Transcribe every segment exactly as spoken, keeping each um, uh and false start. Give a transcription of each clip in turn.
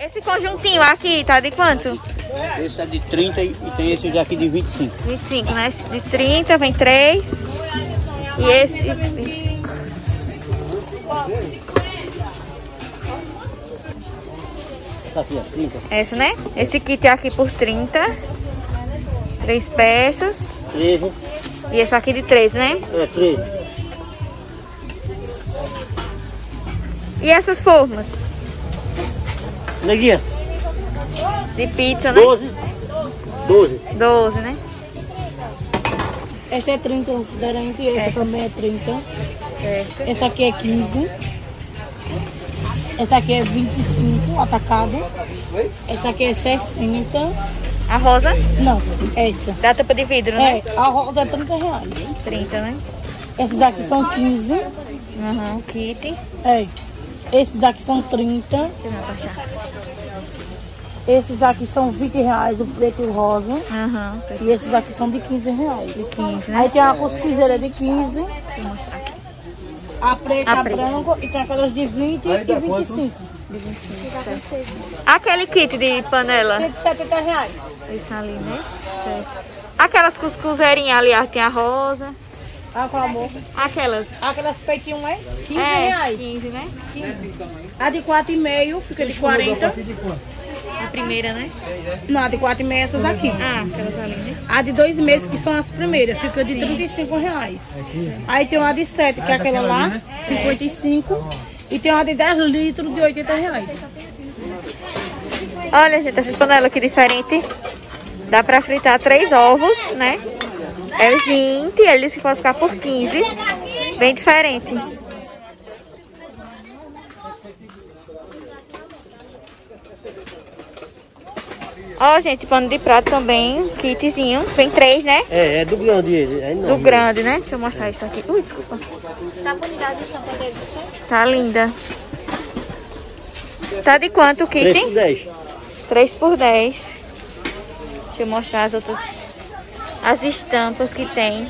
Esse conjuntinho aqui tá de quanto? Esse é de trinta e tem esse daqui de vinte e cinco. vinte e cinco, né? De trinta vem três. E esse... Essa aqui é trinta. Esse, né? Esse kit é aqui por trinta. Três peças. treze. E esse aqui de treze, né? É, treze. E essas formas? Neguinha. De pizza, né? doze. doze. doze, né? Essa é trinta, considerante, e essa É. também é trinta. Certo. Essa aqui é quinze. Essa aqui é vinte e cinco, atacado. Essa aqui é sessenta. A rosa? Não, essa. Da tampa de vidro, né? É, a rosa é trinta reais. trinta, né? Essas aqui são quinze. Aham, kit. É. Esses aqui são trinta. Deixa eu ver, baixar. Esses aqui são vinte reais, o preto e o rosa. Aham, E esses aqui são de quinze reais. de quinze, né? Aí tem a cuscuzeira de quinze. Vou mostrar aqui. A preta, A a preta. branca e tem aquelas de vinte e vinte e cinco. De vinte e cinco, certo. Aquele kit de panela. cento e setenta reais. Esse ali, né? Certo. Aquelas cuscuzeirinhas ali, ó, tem a rosa. Ah, com amor. Aquelas. Aquelas peitinhos é quinze É, reais. quinze, né? A de quatro e meio fica de quarenta. A primeira, né? Não, a de quatro e meio é essas aqui. Ah, aquelas ali, né? A de dois meses, que são as primeiras, fica de trinta e cinco reais. Aí tem uma de sete, que é aquela lá, cinquenta e cinco. E tem uma de dez litros, de oitenta reais. Olha, gente, essa panela aqui diferente. Dá pra fritar três ovos, né? É vinte, ele disse que pode ficar por quinze. Bem diferente. Ó, gente, pano de prato também, kitzinho. Vem três, né? É, é do grande ele. É Do enorme. grande, né? Deixa eu mostrar isso aqui. Ui, desculpa. Tá bonita a estampa dele, Tá linda. Tá de quanto o kit? três por dez. três por dez. Deixa eu mostrar as outras. As estampas que tem.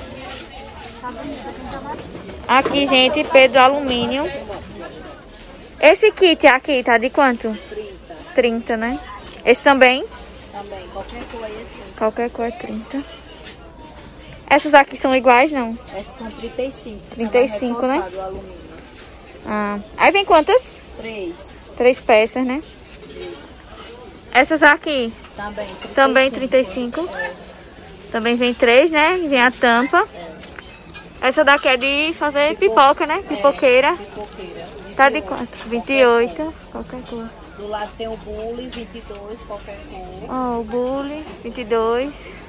Aqui, gente, Pedro Alumínio. Esse kit aqui tá de quanto? trinta. trinta, né? Esse também? Também, qualquer cor aí é trinta. Qualquer cor é trinta. Essas aqui são iguais, não? Essas são trinta e cinco. trinta e cinco, né? O alumínio. Ah. Aí vem quantas? três. Três peças, né? Essas aqui? Também, trinta e cinco. Também trinta e cinco. Também vem três, né? Vem a tampa. Essa daqui é de fazer pipoca, né? Pipoqueira. Pipoqueira. Tá de quanto? vinte e oito. Qualquer cor. Do lado tem o bule, vinte e dois, qualquer cor. Ó, o bule, vinte e dois.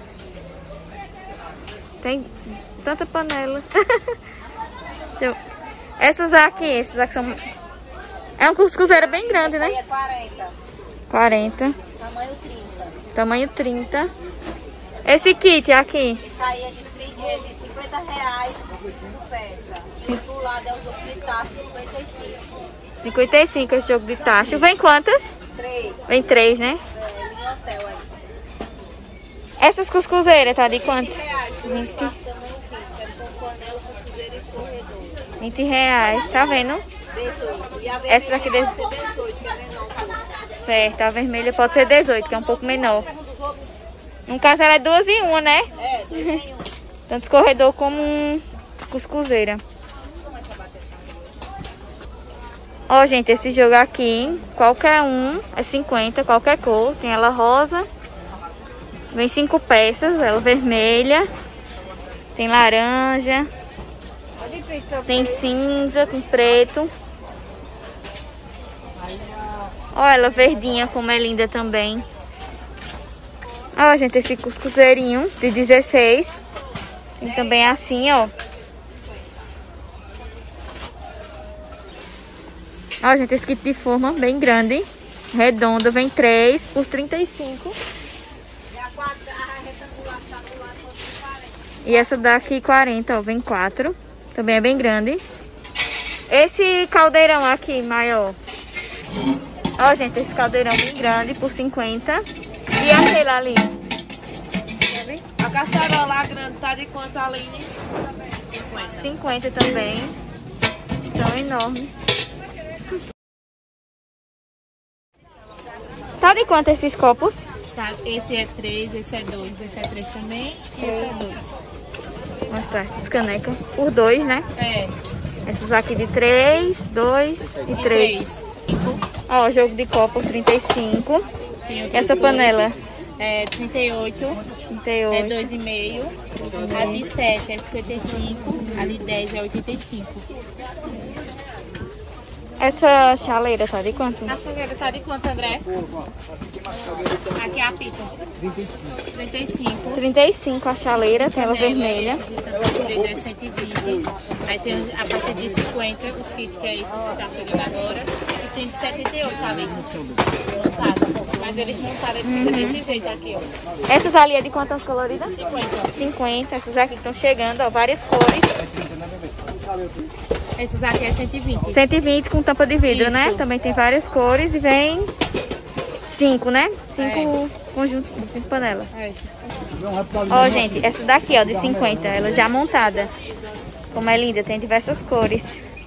Tem tanta panela. Deixa eu... Essas aqui, essas aqui são... É uma cuscuzeira bem grande, Essa aí né? é quarenta. quarenta. Tamanho trinta. Tamanho trinta. Esse kit aqui. Isso aí é de, trinta, é de cinquenta reais por cinco peças. E o do lado é o jogo de taxa, cinquenta e cinco. cinquenta e cinco esse jogo de tacho. Vem quantas? três. Vem três, né? É, linha hotel aí. Essas cuscuzeiras tá de quanto? vinte reais. vinte. Tamanho vinte. É com panela, coscuzeira e escorredor. vinte reais, tá vendo? dezoito. E a Essa daqui vermelha de- pode ser dezoito, que é menor um pouco. Certo, a vermelha pode ser dezoito, que é um pouco menor. No caso ela é duas em uma, né? É, dois em um. Tanto escorredor como um cuscuzeira. Ó, gente, esse jogo aqui, qualquer um, é cinquenta, qualquer cor. Tem ela rosa. Vem cinco peças, ela vermelha. Tem laranja. Tem cinza com preto. Ó, ela verdinha, como é linda também. Ó, gente, esse cuscuzeirinho de dezesseis. Tem também assim, ó. Ó, gente, esse kit de forma bem grande. Redondo, vem três por trinta e cinco. E a quadra, a retangular que tá do lado, pode quarenta. E essa daqui quarenta, ó, vem quatro. Também é bem grande. Esse caldeirão aqui, maior. Ó, gente, esse caldeirão bem grande por cinquenta. E aquele ali? A caçarola grande tá de quanto, Aline? cinquenta. cinquenta também. São enormes. Tá de quanto esses copos? Tá, esse é três, esse é dois, esse é três também e esse é dois. Vou mostrar essas canecas. Por dois, né? É. Essas aqui de três, dois e três. Ó, jogo de copo trinta e cinco. E essa panela? É trinta e oito. trinta e oito. É dois e meio. A de sete é cinquenta e cinco. A de dez é oitenta e cinco. Essa chaleira tá de quanto? A chaleira tá de quanto, André? Aqui é a pita. trinta e cinco. trinta e cinco. trinta e cinco a chaleira, tela vermelha. Esse de tampa comprida é cento e vinte. Aí tem a partir de cinquenta, os kits que é esse que tá chegando agora. E tem de setenta e oito ali. Montado. Mas eles montaram, ele fica desse jeito aqui, ó. Essas ali é de quantas coloridas? cinquenta. cinquenta. Essas aqui estão chegando, ó, várias cores. Esses aqui é cento e vinte. cento e vinte com tampa de vidro, Isso. né? Também tem várias cores e vem cinco, né? Cinco É. conjuntos, cinco panelas. É esse. Ó, gente, essa daqui, ó, de cinquenta, ela já montada. Como é linda, tem diversas cores.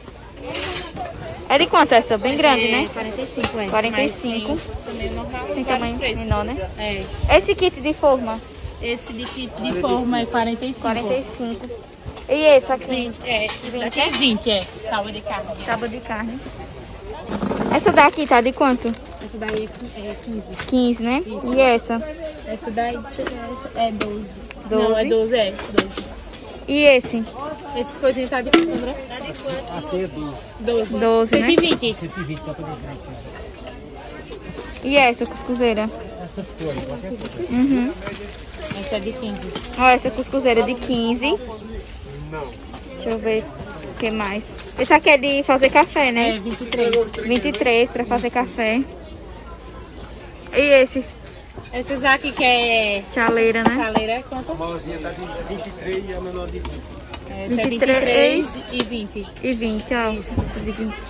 É de quanto essa? Bem grande, É né? quarenta e cinco, é. quarenta e Mas tem cinco. uns também normal, Tem vários tamanho preços. menor, né? É. Esse kit de forma, Esse de kit de forma é quarenta e cinco. quarenta e cinco. E esse aqui, vinte, é, esse daqui é vinte, é. Tábua de carne. tábua de carne. Essa daqui tá de quanto? Essa daí é quinze. quinze, né? Isso. E essa? Essa daí deixa eu ver, essa é doze. doze? Não, é doze, é. doze. E esse? Essas coisinhas tá de quanto, André? Assim é doze. doze. doze, né? cento e vinte. cento e vinte para poder frente. E essa cuscuzeira? Essas cores, qualquer coisa. Uhum. Essa é de quinze. Ó, essa cuscuzeira de quinze. Não. Deixa eu ver o que mais. Esse aqui é de fazer café, É né? vinte e três. vinte e três para fazer café. E esse? Esses aqui que é Chaleira, né? chaleira é quanto? A maiorzinha tá de vinte e três e a menor de vinte. Essa é vinte vinte e e três três e vinte. E vinte, ó. Essa de vinte.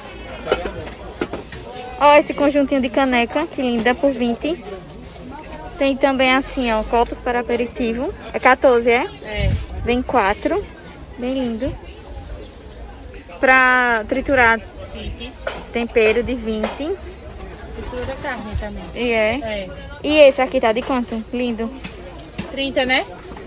Ó, esse conjuntinho de caneca, que linda, por vinte. Tem também assim, ó, copos para aperitivo. É quatorze, é? É. Vem quatro. Bem lindo. Pra triturar vinte. tempero de vinte. Fritura carne também. E é. É. E esse aqui tá de quanto? Lindo. trinta, né?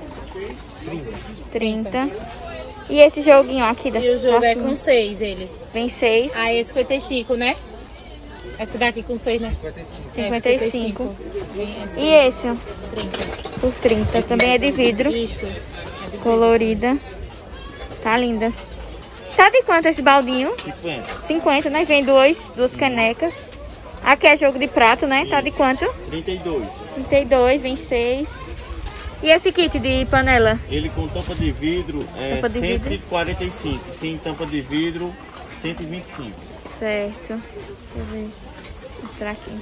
trinta. E esse joguinho aqui da E o jogo da é Suma? com seis, ele. Vem seis. Aí é cinquenta e cinco, né? Essa daqui com seis, né? cinquenta e cinco. É, cinquenta e cinco. Vem essa E esse, ó, trinta. por trinta. Também é de vidro. Isso. É de vidro. Colorida. Tá linda. Tá de quanto esse baldinho? cinquenta. cinquenta, né? Vem dois, duas canecas. Aqui é jogo de prato, né? Tá de quanto? trinta e dois. trinta e dois, vem seis. E esse kit de panela? Ele com tampa de vidro é Tampa de vidro. cento e quarenta e cinco. Sem tampa de vidro, cento e vinte e cinco. Certo. Deixa eu ver. Vou mostrar aqui.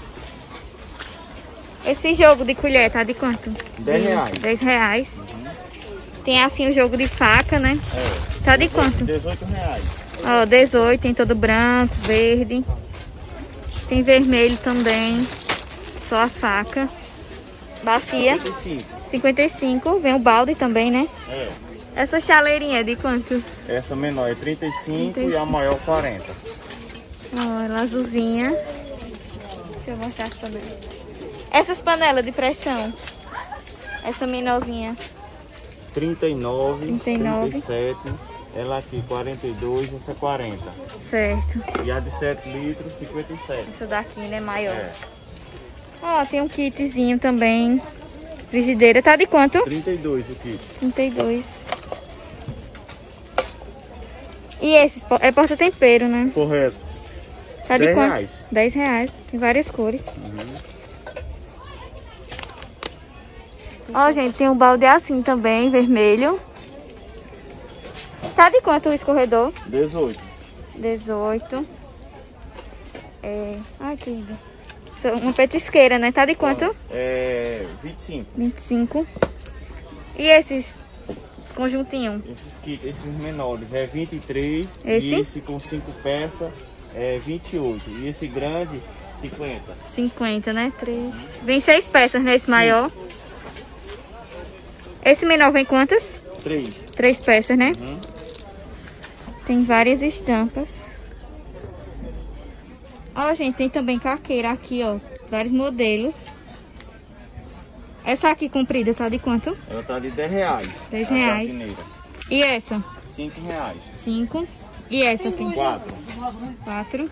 Esse jogo de colher tá de quanto? dez reais. dez reais. Tem assim o jogo de faca, né? É. Tá de quanto? dezoito reais. Ó, dezoito, tem todo branco, verde. Tem vermelho também. Só a faca. Bacia, cinquenta e cinco. cinquenta e cinco. Vem o balde também, né? É. Essa chaleirinha é de quanto? Essa menor é trinta e cinco, trinta e e a cinco. maior quarenta. Ó, ela azulzinha. Deixa eu mostrar essa também. Essas panelas de pressão. Essa menorzinha. trinta e nove, trinta e nove. trinta e sete. Ela aqui quarenta e dois, essa quarenta. Certo. E a de sete litros, cinquenta e sete. Essa daqui, né, maior. É. Ó, tem um kitzinho também. Frigideira. Tá de quanto? trinta e dois o kit. trinta e dois. E esses? É porta-tempero, né? Correto. Tá de dez quanto? reais. dez reais. Tem várias cores. Ó, gente, tem um balde assim também, vermelho. Tá de quanto o escorredor? dezoito. dezoito. É... Ai, que lindo. Isso, uma petisqueira, né? Tá de quanto? É vinte e cinco. vinte e cinco. E esses conjuntinho? Esses kits, esses menores é vinte e três. Esse? E esse com cinco peças é vinte e oito. E esse grande, cinquenta. cinquenta, né? três. Vem seis peças nesse maior. Esse menor vem quantas? três. Três peças, né? Uhum. Tem várias estampas. Ó, gente, tem também caqueira aqui, ó. Vários modelos. Essa aqui comprida tá de quanto? Ela tá de dez reais. dez a reais. jardineira. E essa? cinco reais. cinco. E essa aqui? quatro. quatro.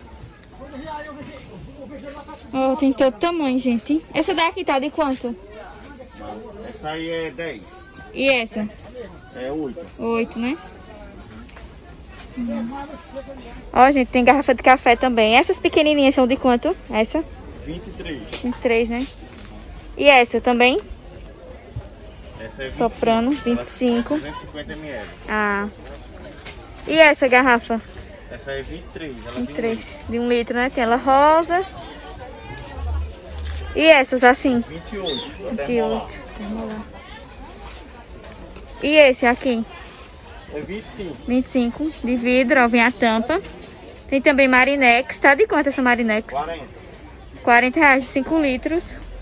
Oh, tem todo tamanho, gente. Essa daqui tá de quanto? Essa aí é dez. E essa? É oito. oito, né? Hum. Ó, gente, tem garrafa de café também. Essas pequenininhas são de quanto? Essa? vinte e três. vinte e três, né? E essa também? Essa é vinte e cinco. Soprano, vinte e cinco. duzentos e cinquenta mililitros. Ah. E essa garrafa? Essa é vinte e três. Ela vinte e tem três. um De um litro, né? Tem ela rosa. E essas assim? vinte e oito. vinte e oito. Vamos lá. E esse aqui? É vinte e cinco. vinte e cinco. De vidro, ó, vem a tampa. Tem também Marinex. Tá de quanto essa Marinex? quarenta. quarenta reais de cinco litros.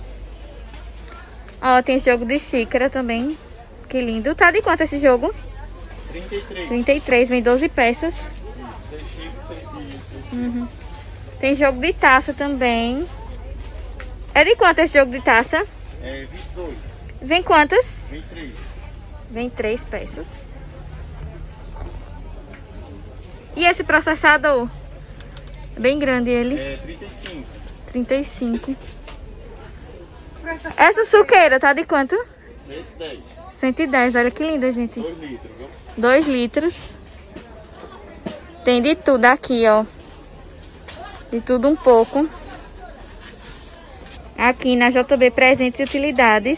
Ó, tem jogo de xícara também. Que lindo. Tá de quanto esse jogo? trinta e três. trinta e três, vem doze peças. Isso, seis xícaras, seis dias. Uhum. Tem jogo de taça também. É de quanto esse jogo de taça? É vinte e dois. Vem quantas? vinte e três. Vem três peças. E esse processador? É bem grande ele. É trinta e cinco. trinta e cinco. Essa suqueira tá de quanto? cento e dez. cento e dez, olha que linda, gente. dois litros, viu? dois litros. Tem de tudo aqui, ó. De tudo um pouco. Aqui na J B Presentes e Utilidades.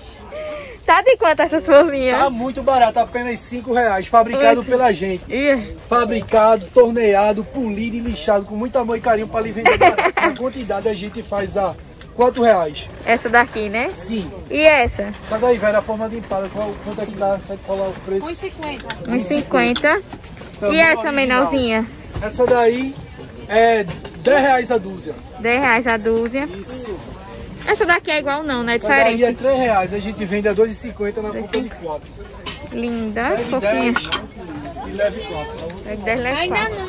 Tá de quanto essas folhinhas? Tá muito barato, apenas cinco reais. Fabricado Oito. pela gente. Ih, Fabricado, torneado, polido e lixado com muito amor e carinho para lhe vender barato. A quantidade a gente faz a quatro reais. essa daqui, né? Sim. E essa? Essa daí, velho, a forma de empada. Qual, quanto é que dá? Sabe falar o preço? um e cinquenta. um e cinquenta. Então, E essa original. menorzinha? Essa daí é dez reais a dúzia. dez reais a dúzia. Isso. Essa daqui é igual não, né? É Essa daí diferente. é três reais. A gente vende a dois e cinquenta na compra de quatro. Linda, Leve fofinha. dez e leve quatro. Pega dez, leva Ainda quatro.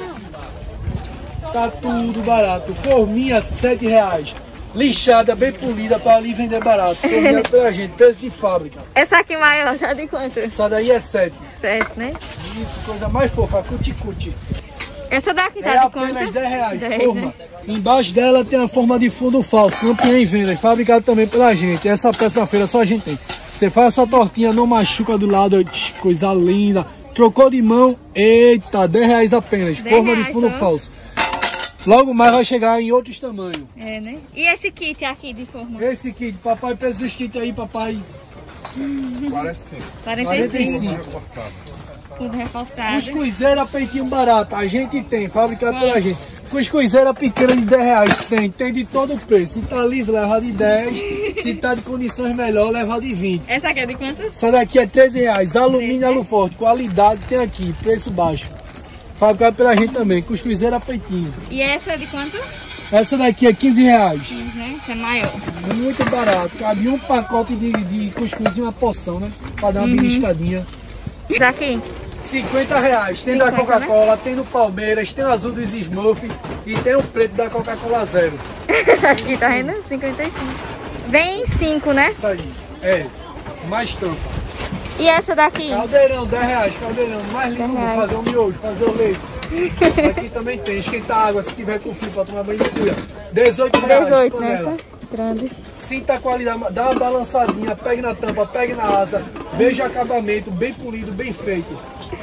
não. Tá tudo barato. Forminha, sete reais. Lixada, bem polida, para ali vender barato. Forminha pela gente, preço de fábrica. Essa aqui maior, tá de quanto? Essa daí é sete. Sete, né? Isso, coisa mais fofa, cuti-cuti. Essa daqui tá É de quanto? apenas dez reais, dez, forma. né? Embaixo dela tem a forma de fundo falso, campeã em venda, fabricado também pela gente. Essa peça na feira só a gente tem. Você faz essa tortinha, não machuca do lado, coisa linda. Trocou de mão, eita, dez reais apenas, dez forma reais, de fundo ó. falso. Logo mais vai chegar em outros tamanhos. É, né? E esse kit aqui de forma? Esse kit, papai, preço dos kits aí, papai. quarenta e cinco. quarenta e cinco. quarenta e cinco. Tudo reforçado. Cuscuzeira peitinho barato, a gente tem, fabricado pela gente. Cuscuzeira pequena de dez reais, tem, tem de todo o preço. Se tá liso, leva de dez. Se tá de condições melhor, leva de vinte. Essa aqui é de quanto? Essa daqui é treze reais, alumínio treze, né? alu forte, qualidade tem aqui, preço baixo. Fabricado pela gente também, cuscuzeira peitinho. E essa é de quanto? Essa daqui é quinze reais, quinze, né? Essa é maior. muito barato. Cabe um pacote de, de cuscuz e uma porção, né? Pra dar uma Uhum. beliscadinha. Essa aqui? cinquenta reais, tem da cinquenta, Coca-Cola, tem do Palmeiras, tem o azul dos Smurf e tem o preto da Coca-Cola Zero. Aqui, tá vendo? cinquenta e cinco. Vem cinco, né? Isso aí, é, mais tampa. E essa daqui? Caldeirão, dez reais, caldeirão, mais lindo, dez reais. fazer um miojo, fazer o leite. Aqui também tem, esquentar água se tiver com frio pra tomar banho de cuia. dezoito reais, dezoito, né? panela. Essa? Grande. Sinta a qualidade, dá uma balançadinha, pegue na tampa, pegue na asa, veja o acabamento, bem polido, bem feito.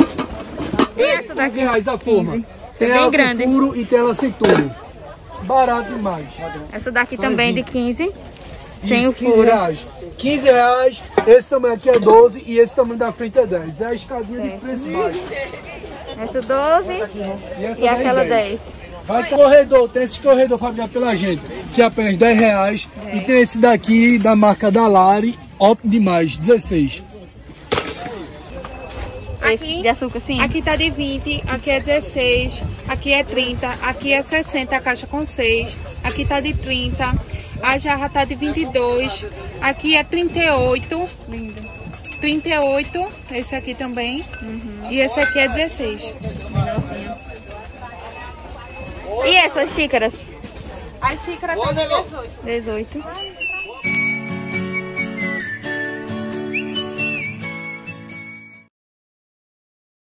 E essa quinze daqui? reais a forma. quinze. Tem Bem ela grande. com furo e tem ela sem tudo. Barato demais. Essa daqui Só também vinte. de quinze. Sem Isso, o quinze furo. reais. quinze reais, esse tamanho aqui é doze e esse tamanho da frente é dez. É a escadinha de Certo. preço baixo. Essa doze E, essa e daí aquela dez. Vai ter corredor, tem esse corredor fabricado pela gente, que é apenas dez reais. E tem esse daqui da marca Dalari, ótimo demais, dezesseis. Esse de açúcar, sim. Aqui tá de vinte, aqui é dezesseis, aqui é trinta, aqui é sessenta, a caixa com seis, aqui tá de trinta, a jarra tá de vinte e dois, aqui é trinta e oito, Lindo. trinta e oito, esse aqui também, e esse aqui é dezesseis. E essas xícaras? A xícara tá de dezoito. dezoito.